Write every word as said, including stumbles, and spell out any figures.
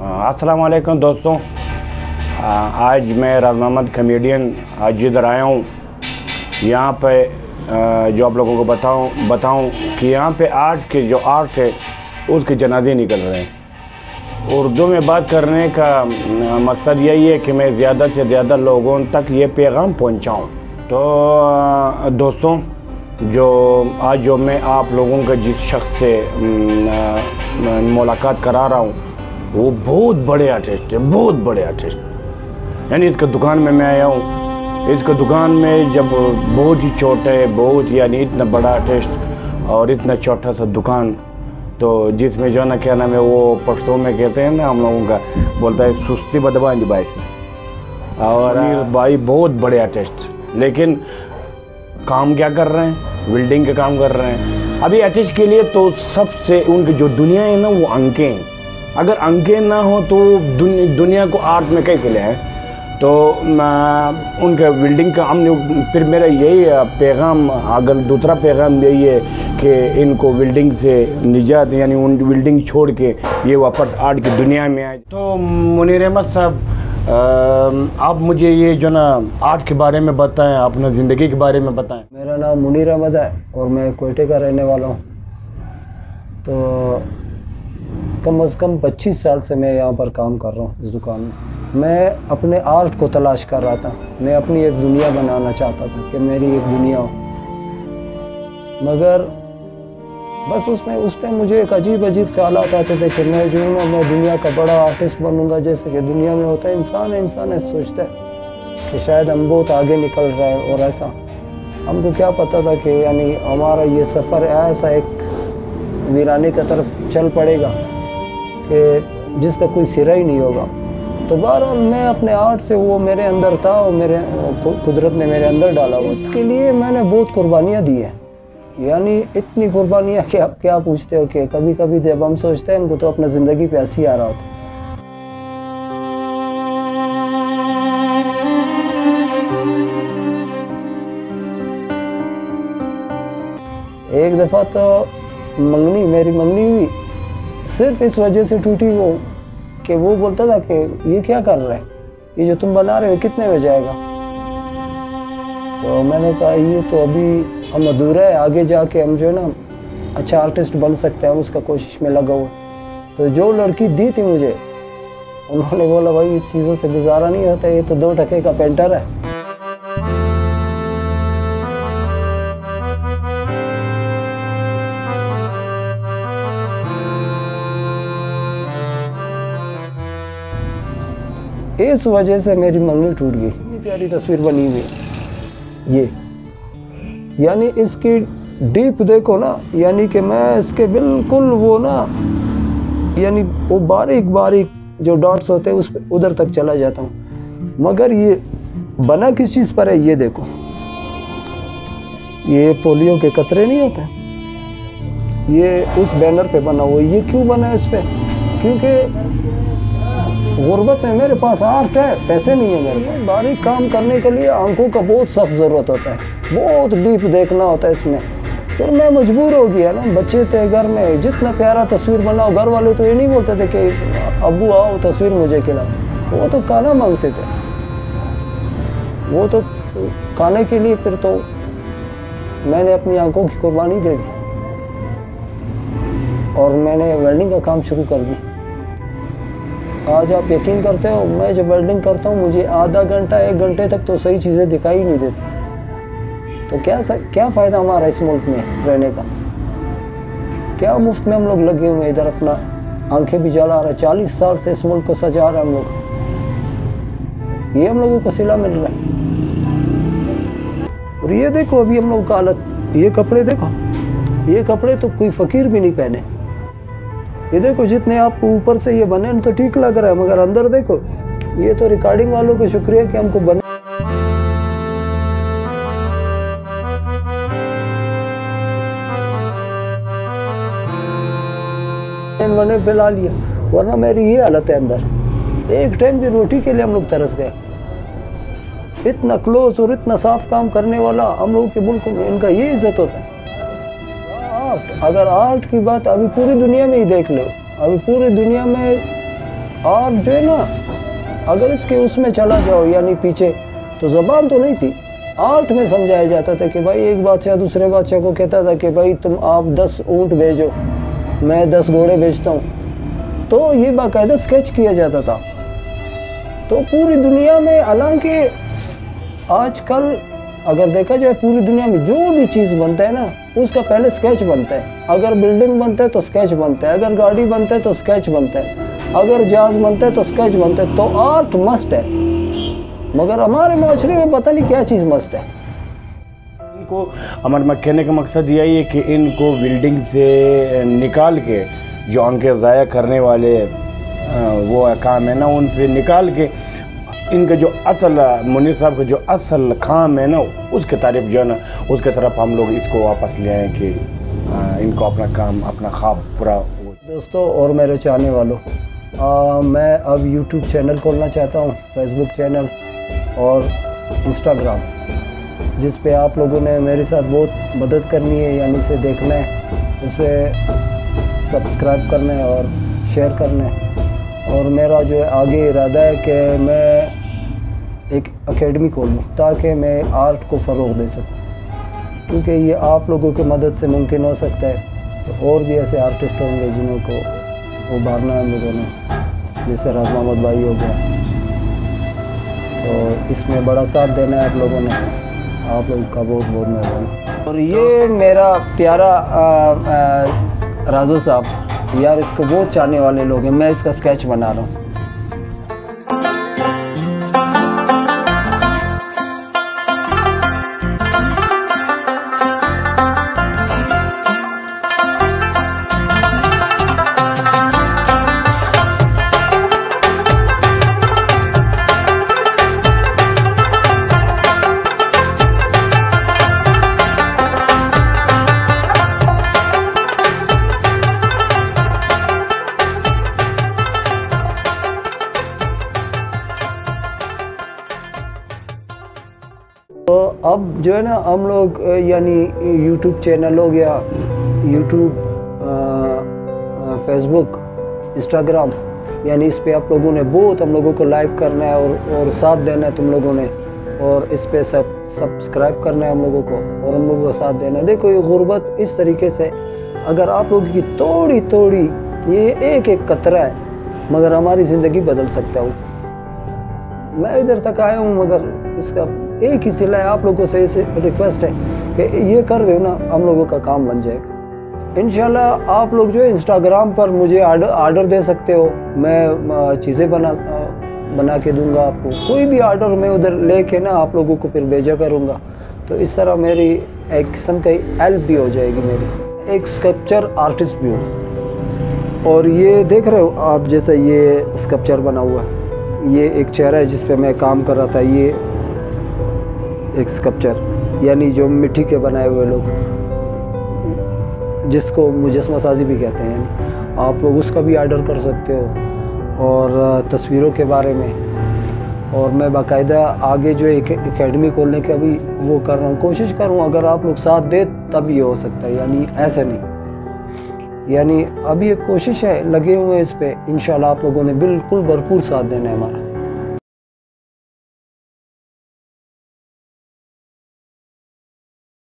अस्सलाम वालेकुम दोस्तों, आज मैं राज मोहम्मद कॉमेडियन आज इधर आया हूँ। यहाँ पे जो आप लोगों को बताऊँ बताऊँ कि यहाँ पे आज के जो आर्ट है उसके जनाजे निकल रहे हैं। उर्दू में बात करने का मकसद यही है कि मैं ज़्यादा से ज़्यादा लोगों तक ये पैगाम पहुँचाऊँ। तो दोस्तों, जो आज जो मैं आप लोगों का जिस शख्स से मुलाकात करा रहा हूँ वो बहुत बड़े आर्टिस्ट है, बहुत बड़े आर्टिस्ट। यानी इसका दुकान में मैं आया हूँ। इसका दुकान में जब बहुत ही छोटा है, बहुत यानी इतना बड़ा आर्टिस्ट और इतना छोटा सा दुकान, तो जिसमें जो ना क्या नाम है वो पश्तो में कहते हैं ना हम लोगों का, बोलता है सुस्ती बदबा भाई। और भाई बहुत बड़े आर्टिस्ट, लेकिन काम क्या कर रहे हैं? वेल्डिंग का काम कर रहे हैं। अभी आर्टिस्ट के लिए तो सबसे उनकी जो दुनिया है ना वो अंकें हैं। अगर अंकें ना हो तो दुनि, दुनिया को आर्ट में कैसे ले आए? तो उनके वेल्डिंग का हमने फिर मेरा यही पैगाम, अगर दूसरा पैगाम यही है कि इनको वेल्डिंग से निजात, यानी उन वेल्डिंग छोड़ के ये वापस आर्ट की दुनिया में आए। तो मुनीर अहमद साहब, आप मुझे ये जो ना आर्ट के बारे में बताएं, अपना ज़िंदगी के बारे में बताएं। मेरा नाम मुनीर अहमद है और मैं कोयटे का रहने वाला हूँ। तो कम से कम पच्चीस साल से मैं यहाँ पर काम कर रहा हूँ इस दुकान में। मैं अपने आर्ट को तलाश कर रहा था। मैं अपनी एक दुनिया बनाना चाहता था कि मेरी एक दुनिया हो, मगर बस उसमें उस टाइम मुझे एक अजीब अजीब ख्यालात आते थे कि मैं जो हूँ मैं दुनिया का बड़ा आर्टिस्ट बनूंगा। जैसे कि दुनिया में होता है, इंसान है इंसान ऐसे सोचता है कि शायद हम बहुत आगे निकल रहे हैं। और ऐसा हमको क्या पता था कि यानी हमारा ये सफ़र ऐसा एक वीराने की तरफ चल पड़ेगा कि जिसका कोई सिरा ही नहीं होगा। तो बहरहाल मैं अपने आर्ट से, वो मेरे अंदर था और मेरे कुदरत ने मेरे अंदर डाला। उसके लिए मैंने बहुत कुर्बानियाँ दी हैं, यानी इतनी कुर्बानियाँ कि आप क्या पूछते हो कि कभी कभी जब हम सोचते हैं इनको तो अपना ज़िंदगी पे हंसी आ रहा होता है। एक दफ़ा तो मंगनी मेरी मंगनी हुई, सिर्फ इस वजह से टूटी वो कि वो बोलता था कि ये क्या कर रहे हैं, ये जो तुम बना रहे हो कितने में जाएगा? तो मैंने कहा ये तो अभी हम अधूरा है, आगे जाके हम जो है ना अच्छा आर्टिस्ट बन सकते हैं, हम उसका कोशिश में लगा हुआ। तो जो लड़की दी थी मुझे, उन्होंने बोला भाई इस चीज़ों से गुजारा नहीं होता, ये तो दो टके का पेंटर है। इस वजह से मेरी मंगनी टूट गई। इतनी प्यारी तस्वीर बनी हुई है ये, यानी इसकी डीप देखो ना, यानी कि मैं इसके बिल्कुल वो ना, यानी वो बारीक बारीक जो डॉट्स होते हैं उस पर उधर तक चला जाता हूँ। मगर ये बना किस चीज़ पर है ये देखो, ये पोलियो के कतरे नहीं होते, ये उस बैनर पे बना हुआ। ये क्यों बना है इस पर? क्योंकि गुर्बत में मेरे पास आर्ट है, पैसे नहीं है मेरे पास। बारीक काम करने के लिए आंखों का बहुत सख्त ज़रूरत होता है, बहुत डीप देखना होता है इसमें। फिर मैं मजबूर हो गया ना, बच्चे थे घर में, जितना प्यारा तस्वीर बनाओ, घर वाले तो ये नहीं बोलते थे कि अब्बू आओ तस्वीर मुझे खिलाओ, वो तो खाना मांगते थे, वो तो खाने के लिए। फिर तो मैंने अपनी आंखों की कुर्बानी दे दी और मैंने वेल्डिंग का काम शुरू कर दी। आज आप यकीन करते हो, मैं जब वेल्डिंग करता हूँ मुझे आधा घंटा एक घंटे तक तो सही चीज़ें दिखाई नहीं देती। तो क्या क्या फ़ायदा हमारा इस मुल्क में रहने का? क्या मुफ्त में हम लोग लगे हुए इधर अपना आंखें भी जला रहे। चालीस साल से इस मुल्क को सजा रहे हम लोग, ये हम लोगों को सिला मिल रहा है। और ये देखो अभी हम लोग का हालत, ये कपड़े देखो, ये कपड़े तो कोई फ़कीर भी नहीं पहने। ये देखो जितने आपको ऊपर से ये बने तो ठीक लग रहा है, मगर अंदर देखो, ये तो रिकॉर्डिंग वालों को शुक्रिया कि हमको बने बने पिला लिया, वरना मेरी ये हालत है अंदर। एक टाइम भी रोटी के लिए हम लोग तरस गए। इतना क्लोज और इतना साफ काम करने वाला हम लोगों के मुल्क में, इनका ये इज्जत होता है। आर्ट, अगर आर्ट की बात अभी पूरी दुनिया में ही देख लो, अभी पूरी दुनिया में और जो है ना, अगर इसके उसमें चला जाओ यानी पीछे, तो ज़बान तो नहीं थी, आर्ट में समझाया जाता था कि भाई एक बादशाह दूसरे बादशाह को कहता था कि भाई तुम आप दस ऊँट भेजो, मैं दस घोड़े भेजता हूँ। तो ये बाकायदा स्केच किया जाता था। तो पूरी दुनिया में, हालांकि आजकल अगर देखा जाए पूरी दुनिया में जो भी चीज़ बनता है ना, उसका पहले स्केच बनता है। अगर बिल्डिंग बनता है तो स्केच बनता है, अगर गाड़ी बनता है तो स्केच बनता है, अगर जहाज बनता है तो स्केच बनता है। तो आर्ट मस्ट है, मगर हमारे माशरे में पता नहीं क्या चीज़ मस्ट है। इनको हमारे कहने का मकसद यही है कि इनको बिल्डिंग से निकाल के जो आंखें ज़ाया करने वाले वो काम है ना, उनसे निकाल के इनका जो असल मुनीर साहब का जो असल काम है ना, उसके तारीफ जो है ना, उसके तरफ हम लोग इसको वापस ले आए कि इनको अपना काम, अपना ख्वाब पूरा। दोस्तों और मेरे चाहने वालों, आ, मैं अब यूट्यूब चैनल खोलना चाहता हूँ, फेसबुक चैनल और इंस्टाग्राम, जिस पे आप लोगों ने मेरे साथ बहुत मदद करनी है, यानी उसे देखना है, उसे सब्सक्राइब करना है और शेयर करना है। और मेरा जो है आगे इरादा है कि मैं एक एकेडमी खोलूँ ताकि मैं आर्ट को फ़रोग़ दे सकूँ, क्योंकि ये आप लोगों की मदद से मुमकिन हो सकता है। तो और भी ऐसे आर्टिस्ट होंगे जिन्हों को उभारना है हम लोगों ने, जैसे राज मोहम्मद भाई हो गया। तो इसमें बड़ा साथ देना है आप लोगों ने, आप लोगों का बहुत बहुत मेहरबानी। और ये मेरा प्यारा राजू साहब, यार इसको बहुत चाहने वाले लोग हैं, मैं इसका स्केच बना रहा हूँ। तो अब जो है ना, हम लोग यानी यूट्यूब चैनल हो गया, यूट्यूब, फेसबुक, इंस्टाग्राम, यानी इस पे आप लोगों ने बहुत हम लोगों को लाइक करना है और और साथ देना है तुम लोगों ने, और इस पे सब सब्सक्राइब करना है हम लोगों को और हम लोगों को साथ देना है। देखो ये गुर्बत इस तरीके से, अगर आप लोगों की थोड़ी थोड़ी, ये एक एक कतरा है, मगर हमारी ज़िंदगी बदल सकता है। मैं इधर तक आया हूँ, मगर इसका एक ही सिला है, आप लोगों से इसे रिक्वेस्ट है कि ये कर दो ना, हम लोगों का काम बन जाएगा इंशाल्लाह। आप लोग जो है इंस्टाग्राम पर मुझे आर्डर आर्डर दे सकते हो, मैं चीज़ें बना बना के दूंगा आपको। कोई भी आर्डर मैं उधर लेके ना आप लोगों को फिर भेजा करूँगा। तो इस तरह मेरी एक किस्म की हेल्प भी हो जाएगी, मेरी एक स्कल्पचर आर्टिस्ट भी हूँ। और ये देख रहे हो आप, जैसे ये स्कल्पचर बना हुआ है, ये एक चेहरा है जिस पे मैं काम कर रहा था। ये एक स्कल्पचर यानी जो मिट्टी के बनाए हुए लोग, जिसको मुजस्समा साजी भी कहते हैं, यानी आप लोग उसका भी आर्डर कर सकते हो। और तस्वीरों के बारे में, और मैं बाकायदा आगे जो एक एकेडमी खोलने का भी वो कर रहा हूँ, कोशिश कर रहा हूँ। अगर आप लोग साथ दे तब ये हो सकता है, यानी ऐसे नहीं। यानी अभी एक कोशिश है, लगे हुए इस पे, इंशाल्लाह आप लोगों ने बिल्कुल भरपूर साथ देना है हमारा।